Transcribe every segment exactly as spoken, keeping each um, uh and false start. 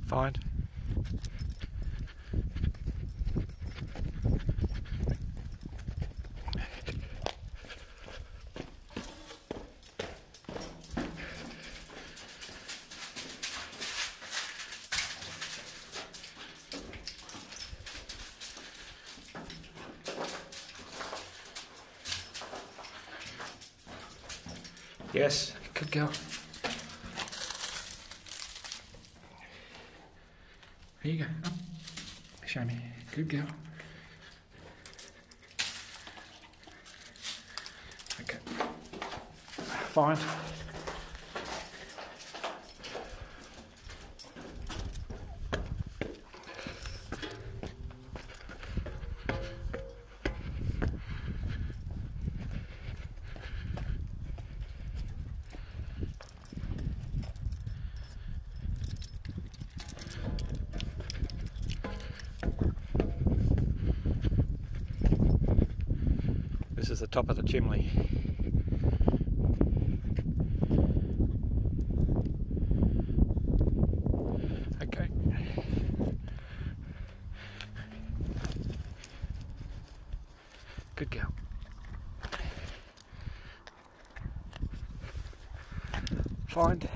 Find. Yes, good girl. Here you go. Up. Show me. Good girl. Okay. Fine. This is the top of the chimney. Okay. Good girl. Find.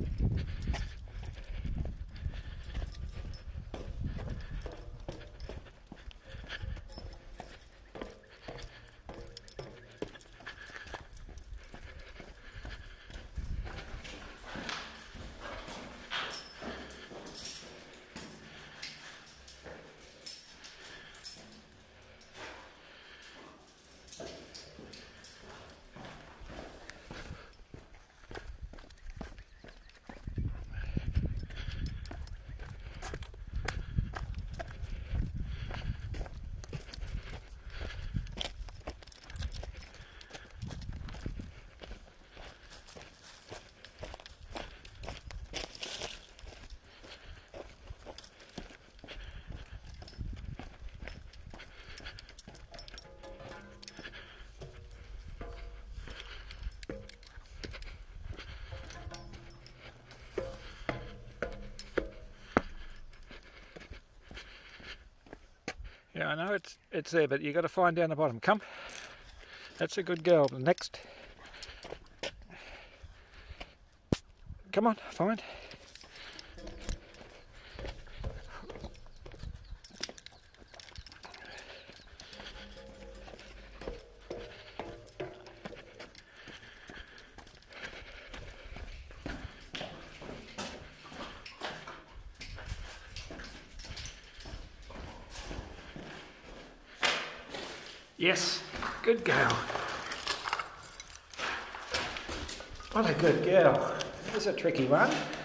Yeah, I know it's it's there, but you got to find down the bottom. Come. That's a good girl. Next. Come on, find. Yes, good girl. What a good girl. This is a tricky one.